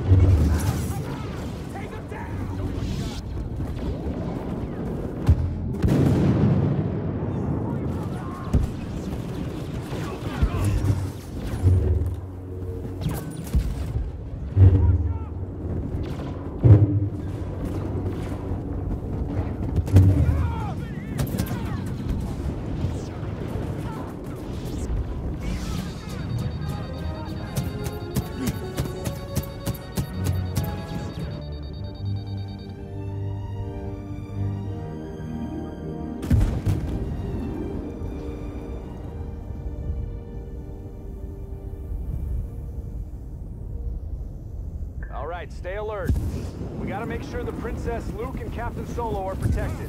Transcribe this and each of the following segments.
All right, stay alert. We gotta make sure the Princess, Luke, and Captain Solo are protected.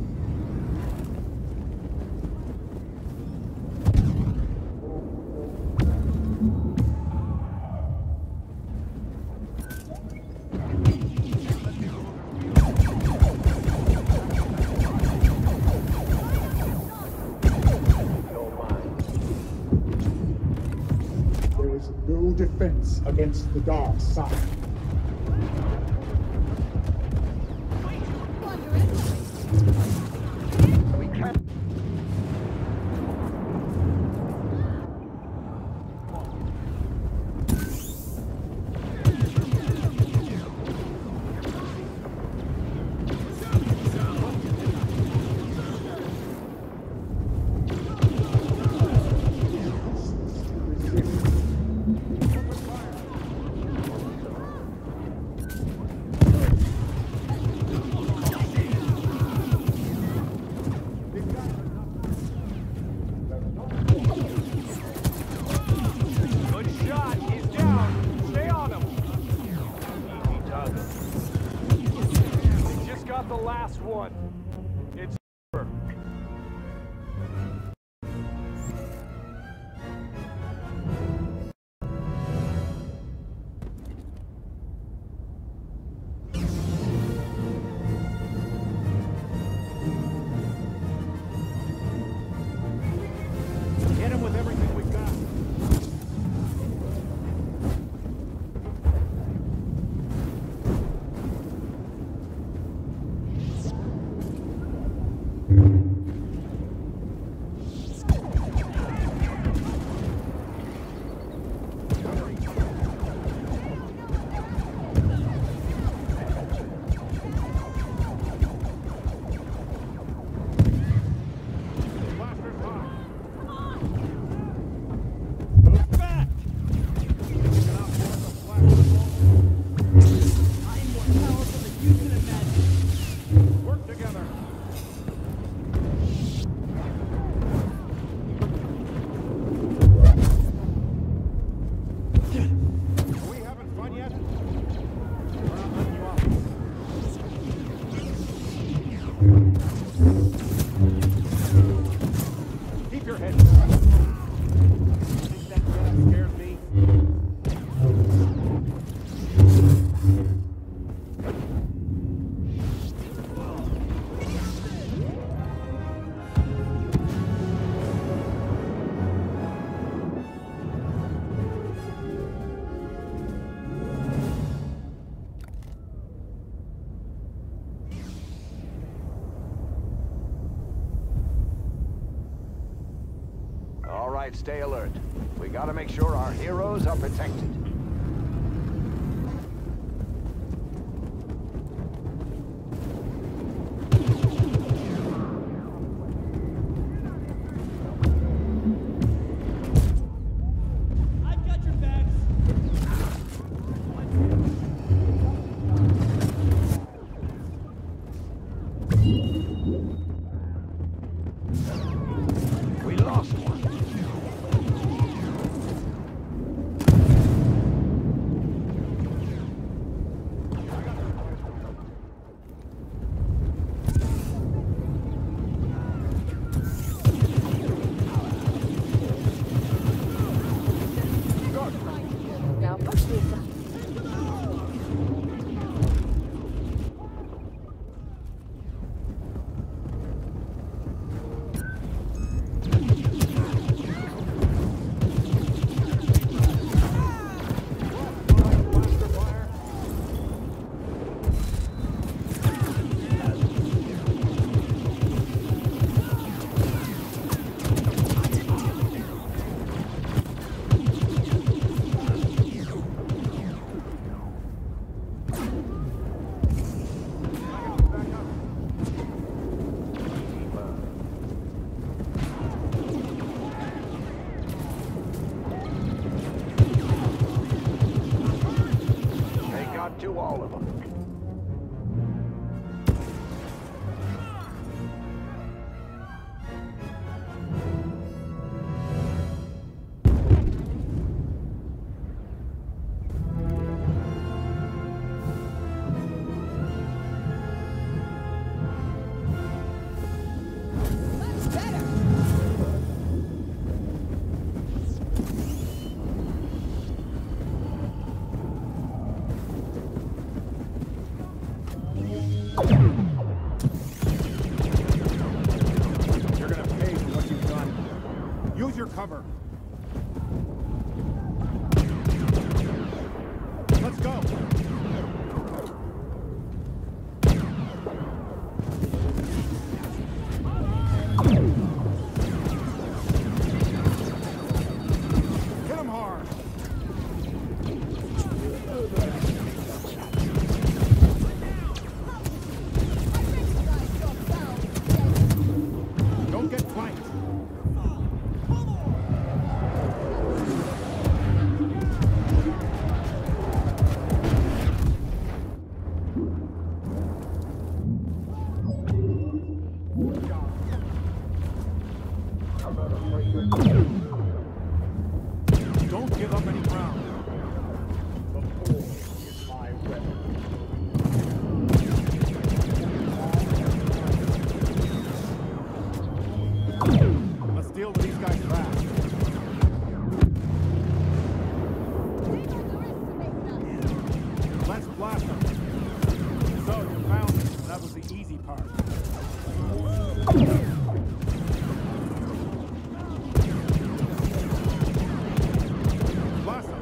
There is no defense against the dark side. The last one. It's over. Hit him with everything we've got. Keep your head down. Think that scared me? All right, stay alert. We gotta make sure our heroes are protected. I've got your bags. We lost one. To all of them. Use your cover. Let's go. Hit him hard. Don't get flanked. Don't give up any ground. The forge is my weapon. Let's deal with these guys fast. Let's blast them. So, you found it. That was the easy part. Blast them.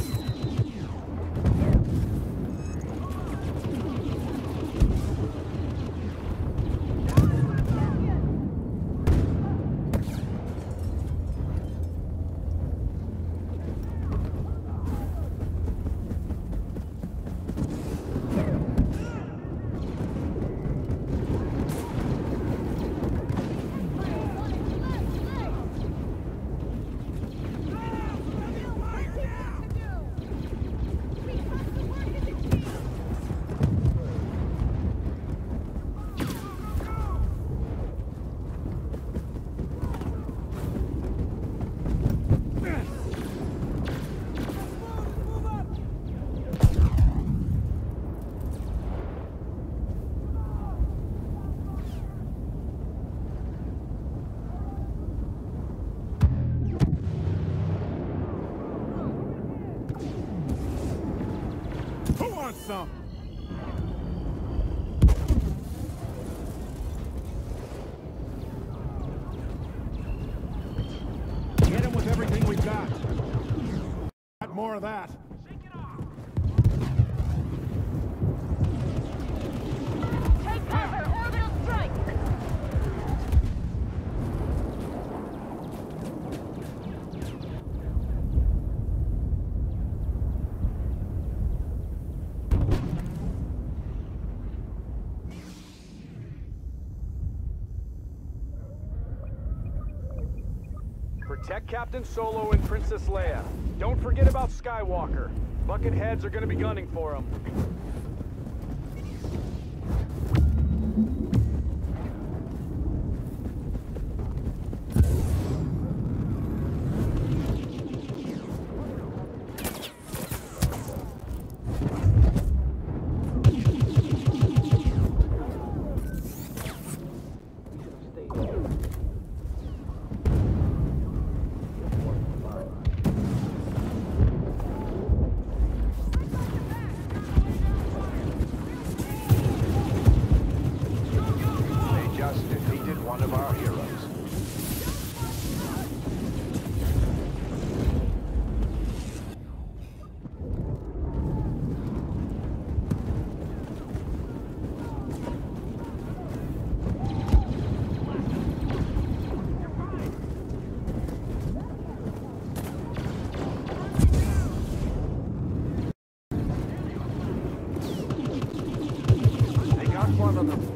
Who wants some? Get him with everything we've got. Got more of that. Take cover! Orbital strike! Protect Captain Solo and Princess Leia. Don't forget about Skywalker. Bucketheads are gonna be gunning for him. one of them.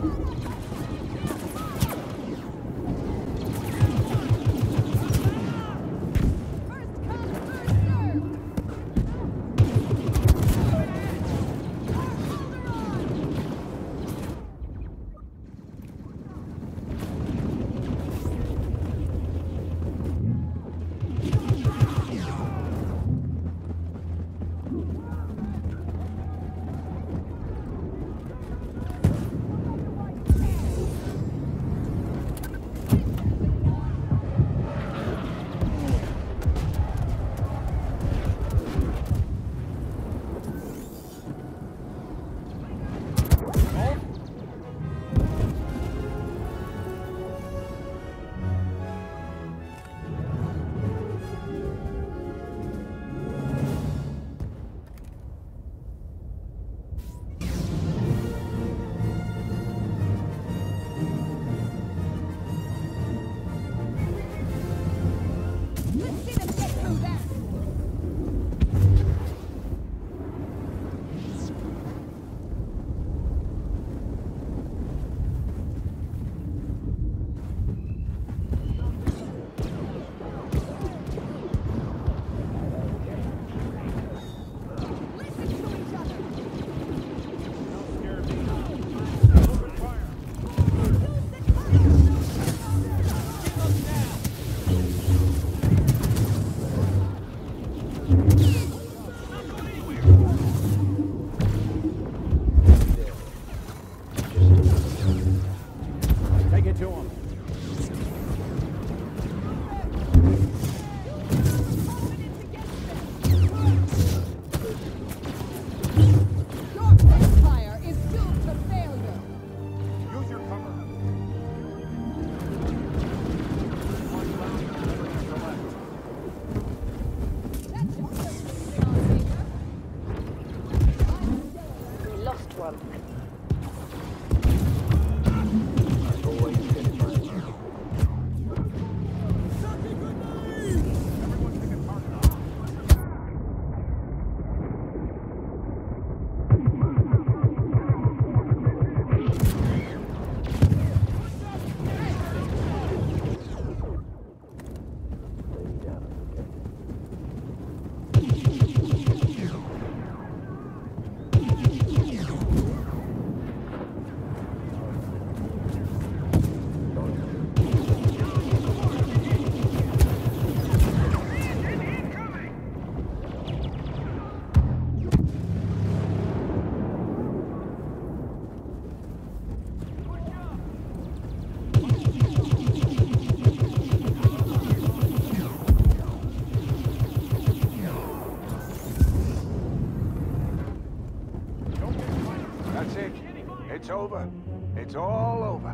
It's over. It's all over.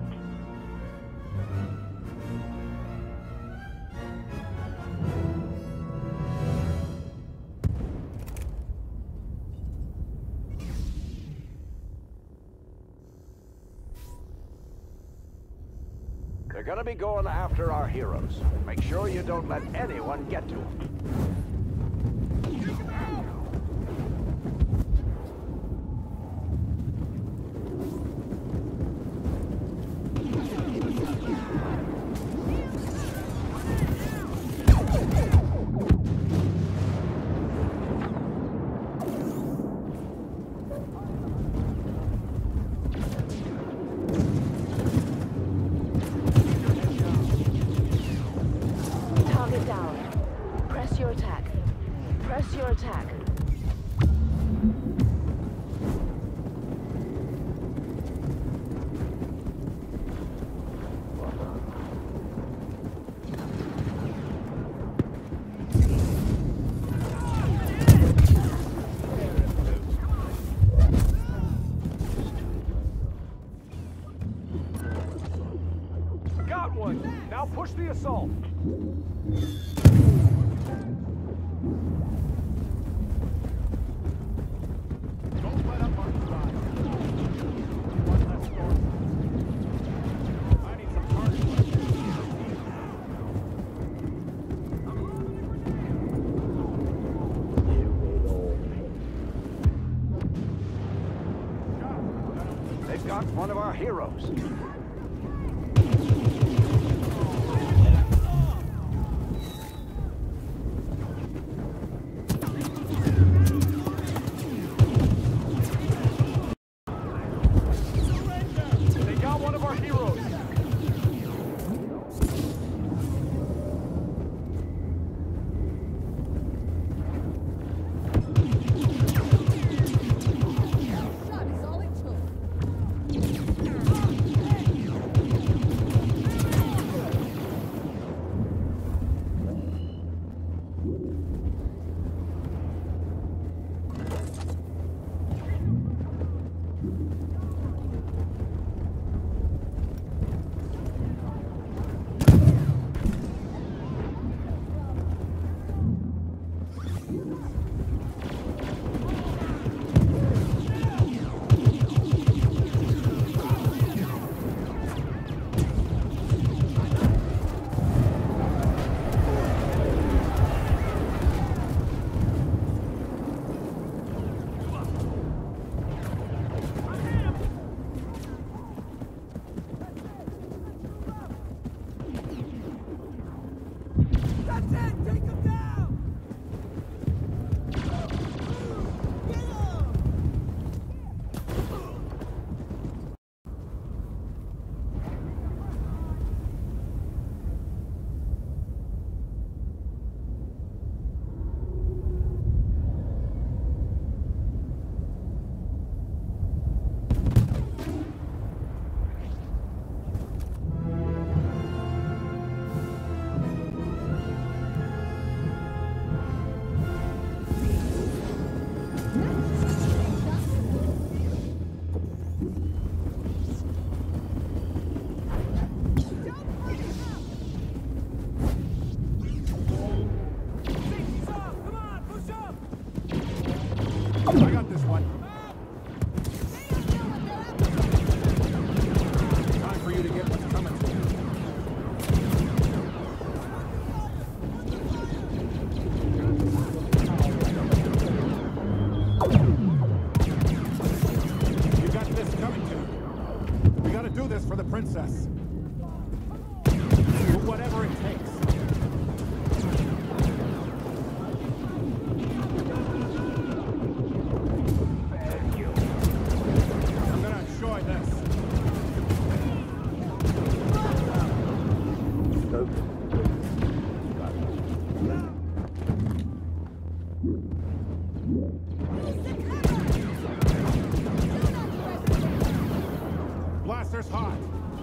They're gonna be going after our heroes. Make sure you don't let anyone get to them. Target down. Press your attack. Press your attack. Got one! Now push the assault! Don't let up on the side. One less force. I need some targets. They've just got one of our heroes. They got one of our heroes. Shot is all it took. That's it! Take him down! Get him! Safety's off! Come on, push up! I got this one. Time for you to get what's coming to you. You got this coming to you. We gotta do this for the princess. Do whatever it takes. I'm gonna enjoy this. Blaster's hot.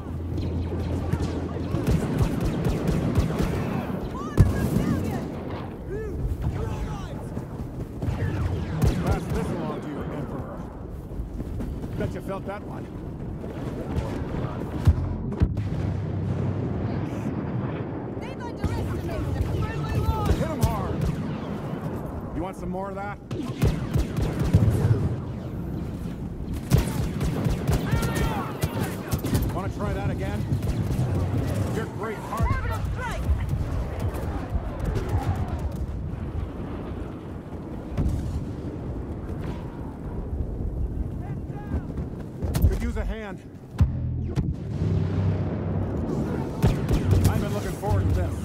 Pass this along to you, Emperor. Bet you felt that one. They've underestimated the friendly line! Hit him hard. You want some more of that? Want to try that again? You're great, hard. Orbital strike! Could use a hand. I've been looking forward to this.